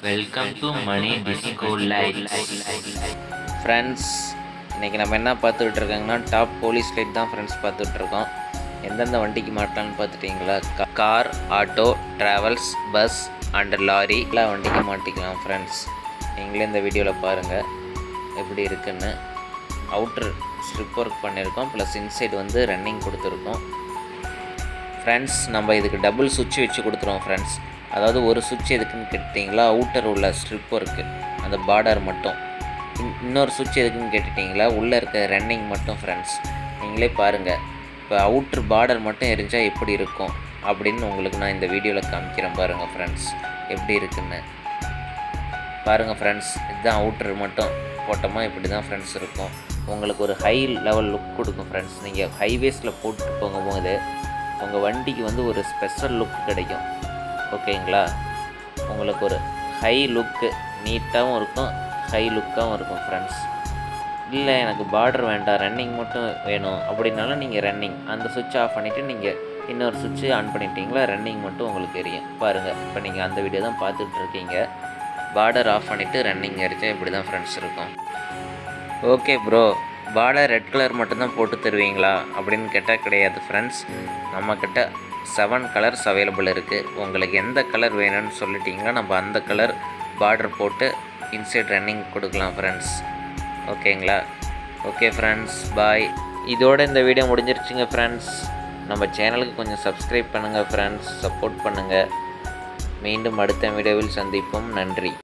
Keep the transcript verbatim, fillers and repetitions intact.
Welcome to Mani Disco Lights. Friends, இன்றைக்கி நம்ம என்ன பார்த்துக்கிட்டு இருக்கோங்கன்னா டாப் போலீஸ் லைட் தான் ஃப்ரெண்ட்ஸ் பார்த்துக்கிட்டு இருக்கோம். எந்தெந்த வண்டிக்கு மாட்டலான்னு பார்த்துட்டிங்களா? Car, auto, travels, bus and lorry எல்லா வண்டிக்கு மாட்டிக்கலாம் ஃப்ரெண்ட்ஸ். நீங்களே இந்த வீடியோவில் பாருங்கள் எப்படி இருக்குன்னு. அவுட்ரு ஸ்ட்ரிப் ஒர்க் பண்ணியிருக்கோம், ப்ளஸ் இன்சைடு வந்து ரன்னிங் கொடுத்துருக்கோம் ஃப்ரெண்ட்ஸ். நம்ம இதுக்கு டபுள் சுவிட்ச் வச்சு கொடுத்துருவோம் ஃப்ரெண்ட்ஸ். அதாவது ஒரு சுவிட்ச் எதுக்குன்னு கேட்டிங்களா, அவுட்டர் உள்ள ஸ்ட்ரிப் ஒர்க்கு அந்த பார்டர் மட்டும். இன்னொரு சுவிட்ச் எதுக்குன்னு கேட்டுட்டிங்களா, உள்ளே இருக்க ரன்னிங் மட்டும் ஃப்ரெண்ட்ஸ். நீங்களே பாருங்கள், இப்போ அவுட்ரு பார்டர் மட்டும் எரிஞ்சால் எப்படி இருக்கும் அப்படின்னு உங்களுக்கு நான் இந்த வீடியோவில் காமிக்கிறேன் பாருங்கள் ஃப்ரெண்ட்ஸ், எப்படி இருக்குன்னு பாருங்கள் ஃப்ரெண்ட்ஸ். இதுதான் அவுட்ரு மட்டும் போட்டோமா இப்படி தான் ஃப்ரெண்ட்ஸ் இருக்கும். உங்களுக்கு ஒரு ஹை லெவல் லுக் கொடுக்கும் ஃப்ரெண்ட்ஸ். நீங்கள் ஹைவேஸில் போட்டு போகும்போது உங்கள் வண்டிக்கு வந்து ஒரு ஸ்பெஷல் லுக் கிடைக்கும். ஓகேங்களா? உங்களுக்கு ஒரு ஹை லுக்கு, நீட்டாகவும் இருக்கும், ஹை லுக்காகவும் இருக்கும் ஃப்ரெண்ட்ஸ். இல்லை எனக்கு பார்டர் வேண்டாம், ரன்னிங் மட்டும் வேணும் அப்படின்னாலும் நீங்கள் ரன்னிங் அந்த சுவிட்ச் ஆஃப் பண்ணிவிட்டு நீங்கள் இன்னொரு சுவிட்சு ஆன் பண்ணிட்டீங்களா, ரன்னிங் மட்டும் உங்களுக்கு எரியும். பாருங்கள், இப்போ நீங்கள் அந்த வீடியோ தான் பார்த்துட்டு இருக்கீங்க. பார்டர் ஆஃப் பண்ணிவிட்டு ரன்னிங் எரிச்சா இப்படி தான் ஃப்ரெண்ட்ஸ் இருக்கும். Okay bro, border red colour மட்டும்தான் போட்டு தருவீங்களா அப்படின்னு கேட்டால் கிடையாது ஃப்ரெண்ட்ஸ். நம்மக்கிட்ட செவன் கலர்ஸ் அவைலபிள் இருக்குது. உங்களுக்கு எந்த கலர் வேணும்னு சொல்லிட்டிங்கன்னா நம்ம அந்த கலர் பார்டர் போட்டு இன்சைட் ரன்னிங் கொடுக்கலாம் ஃப்ரெண்ட்ஸ். ஓகேங்களா? Okay friends, bye. இதோட இந்த வீடியோ முடிஞ்சிருச்சுங்க ஃப்ரெண்ட்ஸ். நம்ம சேனலுக்கு கொஞ்சம் சப்ஸ்கிரைப் பண்ணுங்கள் ஃப்ரெண்ட்ஸ், சப்போர்ட் பண்ணுங்கள். மீண்டும் அடுத்த வீடியோவில் சந்திப்போம். நன்றி.